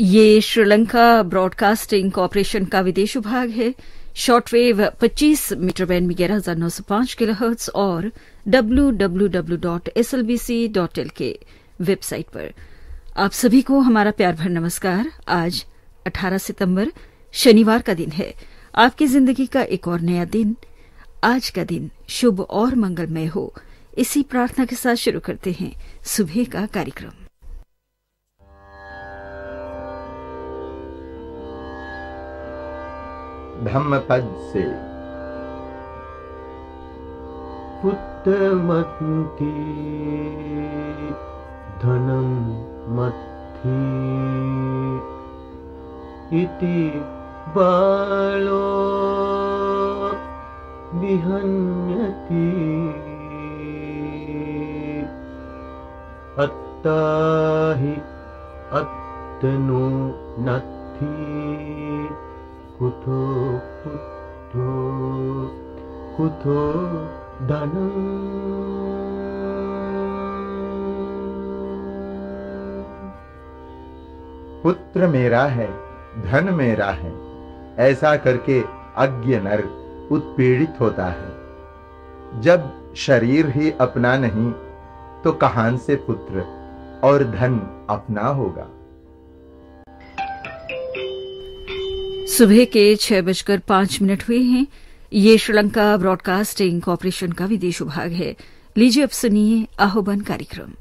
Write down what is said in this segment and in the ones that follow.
ये Sri Lanka broadcasting corporation का विदेश विभाग है। शॉर्टवेव 25 मीटर बैंड में 11,905 किलोहर्ट्ज और www.slbc.lk वेबसाइट पर। आप सभी को हमारा प्यार भर नमस्कार। आज 18 सितंबर शनिवार का दिन है। आपकी जिंदगी का एक और नया दिन। आज का दिन शुभ और मंगलमय हो, इसी प्रार्थना के साथ शुरू करते हैं सुबह का कार्यक्रम। धम्मपद से पुत्रमति धनं मत्थि इति बालो विहन्यति अत्ताहि अत्तनो नत्थि कुतो कुतो धनं। पुत्र मेरा है, धन मेरा है, ऐसा करके अज्ञ नर उत्पीड़ित होता है। जब शरीर ही अपना नहीं तो कहां से पुत्र और धन अपना होगा। सुबह के 6:05 हुए हैं। ये श्रीलंका ब्रॉडकास्टिंग कॉरपोरेशन का विदेश विभाग है। लीजिए अब सुनिए आह्वान कार्यक्रम।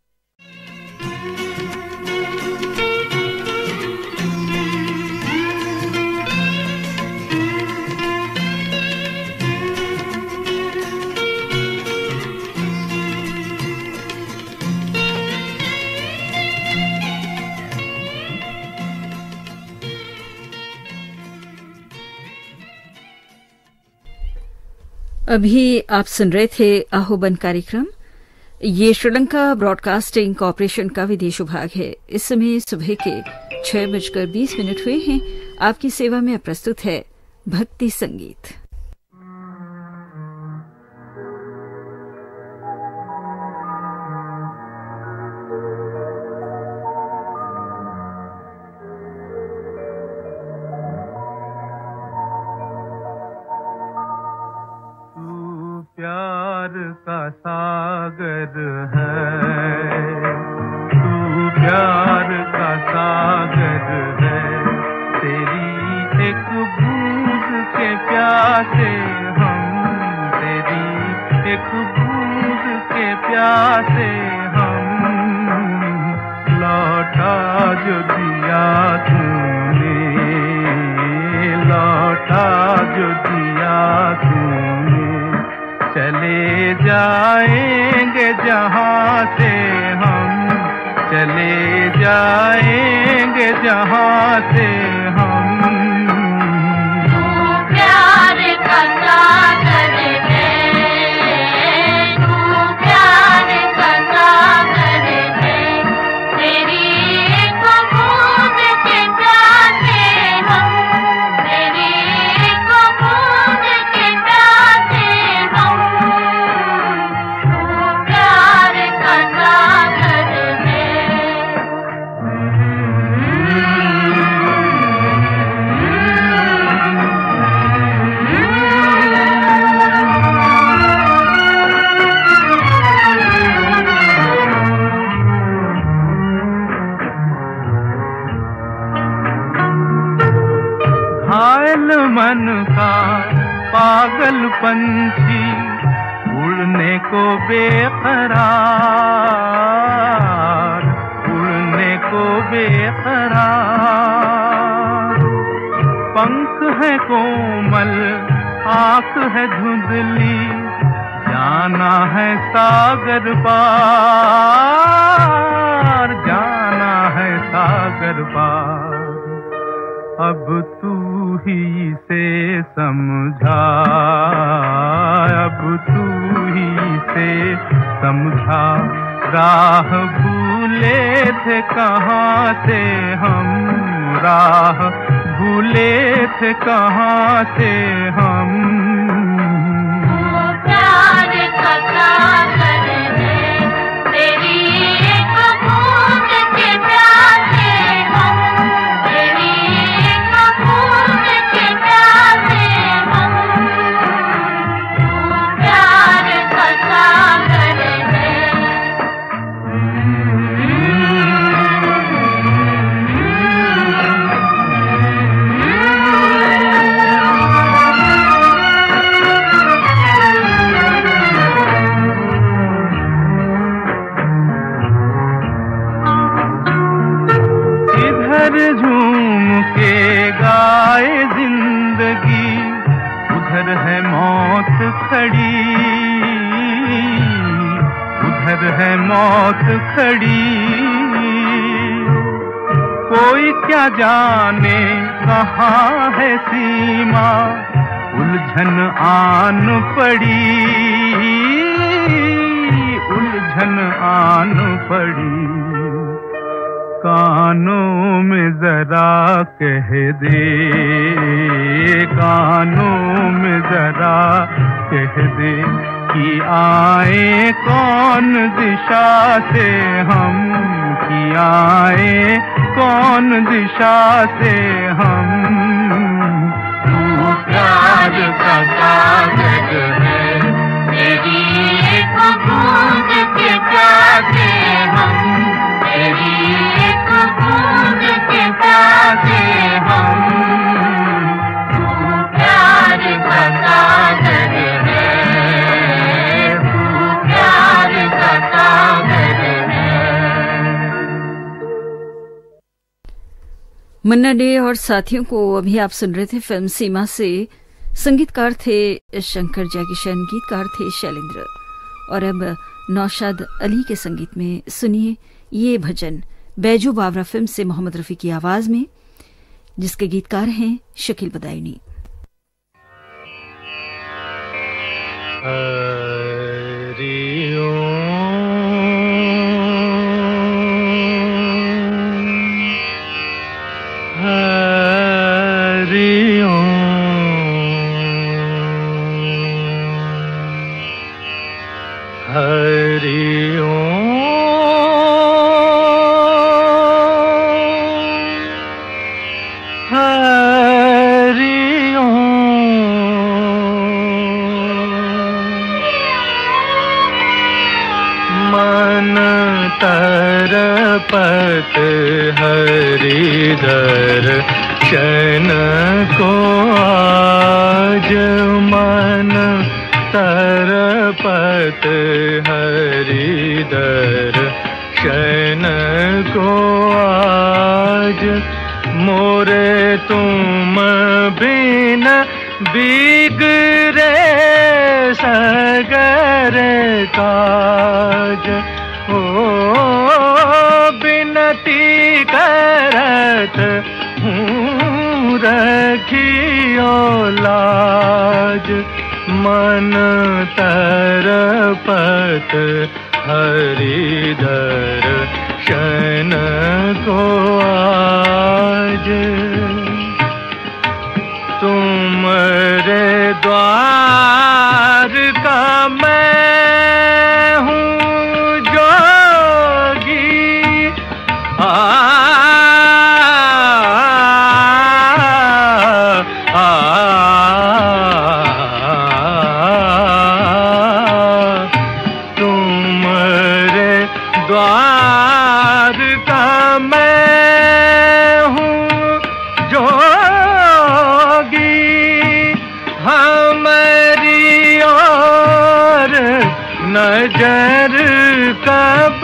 अभी आप सुन रहे थे आह्वान कार्यक्रम। ये श्रीलंका ब्रॉडकास्टिंग कॉरपोरेशन का विदेश विभाग है। इस समय सुबह के 6:20 हुए हैं। आपकी सेवा में प्रस्तुत है भक्ति संगीत। प्यार का सागर है, तू प्यार का सागर है, तेरी एक बूंद के प्यासे हम, तेरी एक बूंद के प्यासे हम, लौटा जो दिया तूने, लौटा जो दिया तूने, चले जाएंगे जहाँ से हम, चले जाएंगे जहाँ से हम। तू प्यार का सागर है, तू प्यार का सागर है, तेरी एक बूंद के प्यासे हम, तेरी एक बूंद के प्यासे हम, तू प्यार का सागर है। घायल मन का पागल पंछी उड़ने को बेकरार, उड़ने को बेकरार, पंख है कोमल, आँख है धुंधली, जाना है सागर पार, जाना है सागर पार। अब तू ही से समझा, अब तू ही से समझा, राह भूले थे कहाँ से हम, राह भूले थे कहाँ से हम। तू प्यार का सागर है, तेरी एक बूंद के प्यासे हम, पर है मौत खड़ी, कोई क्या जाने कहाँ है सीमा, उलझन आन पड़ी, उलझन आन पड़ी। कानों में जरा कह दे, कानों में जरा कह दे कि आए कौन दिशा से हम, कि आए कौन दिशा से हम। तू प्यार का कागज है, तेरी एक बूंद के प्यासे हम, तेरी एक बूंद के प्यासे हम। तू प्यार का कागज है, तू प्यार का कागज है। मन्ना डे और साथियों को अभी आप सुन रहे थे फिल्म सीमा से। संगीतकार थे शंकर जयकिशन, गीतकार थे शैलेंद्र। और अब नौशाद अली के संगीत में सुनिए ये भजन बैजू बावरा फिल्म से मोहम्मद रफी की आवाज में, जिसके गीतकार हैं शकील बदायूनी। तरपत हरिधर शन को आज, मन तरपत हरिधर शन को आज। मोरे तुम बिन बिगड़े सगर काज, ओ बिनती करत हूँ रखियो लाज। मन तरपत हरिधर शन को आज। तुमरे द्वार का मैं हूँ जोगी, तुमरे द्वार का मैं हूँ जोगी। हमारी और नजर कब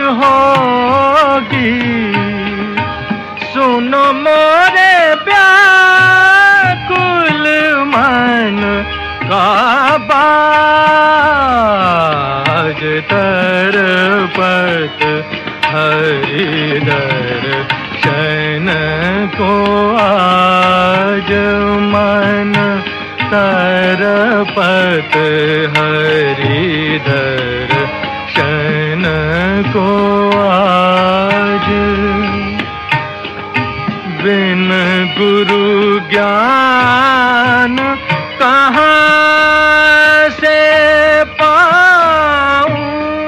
होगी, सुनो मोरे व्याकुल मन का बाज। तरपत हरिधर शन को आज, मन तरपत हरिधर शन को आज। बिन गुरु ज्ञान कहाँ से पाऊं,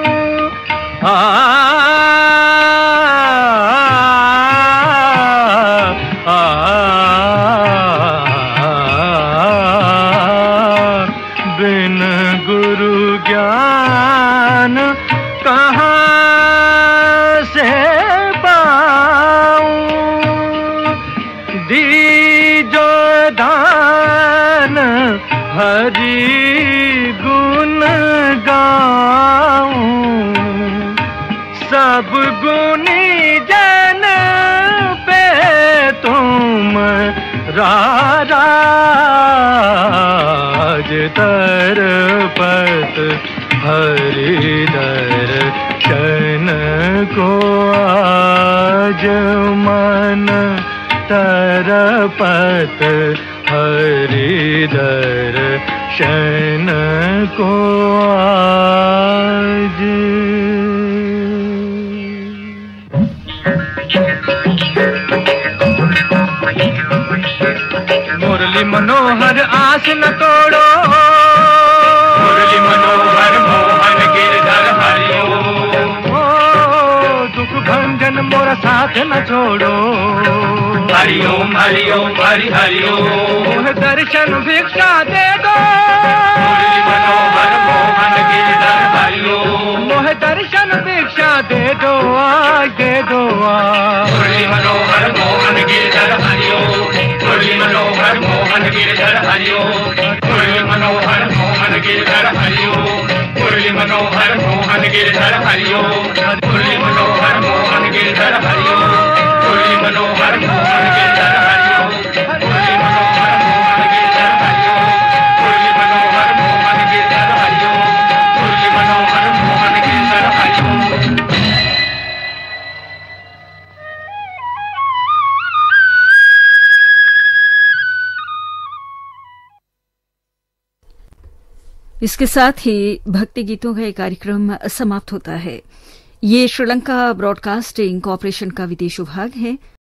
बिन गुरु ज्ञान कहाँ से पाऊं। दीजो दान हरि गुण गाऊं, सब गुणी जन पे तुम राज। तरपत हरि दर्शन को आज मन तरपत हरि दर्शन को आज। मुरली मनोहर आस न तोड़ो, मुरली मनोहर मोहन गिरधर हरिओम। दुख भंजन मोरा साथ न छोड़ो, हरिओम हरिओम हरि हरिओम। दर्शन भिक्षा दे दो, मुरली मनोहर मोहन गिरधर हरिओम। मोह दर्शन भिक्षा दे दो आज, दे दो आज। मुरली मनोहर मोहन गिरधर हरिओम। मुरली मनोहर मोहन गिरधर हरिओम। मुरली मनोहर मोहन गिरधर हरिओम। मुरली मनोहर मोहन गिरधर हरिओम। मुरली मनोहर मोहन गिरधर हरिओम। मुरली मनोहर मोहन गिरधर हरिओम। मुरली मनोहर मोहन गिरधर हरिओम। मुरली मनोहर मोहन गिरधर हरिओम। मुरली मनोहर मोहन गिरधर हरिओम। इसके साथ ही भक्ति गीतों का ये कार्यक्रम समाप्त होता है। ये श्रीलंका ब्रॉडकास्टिंग कॉरपोरेशन का विदेश विभाग है।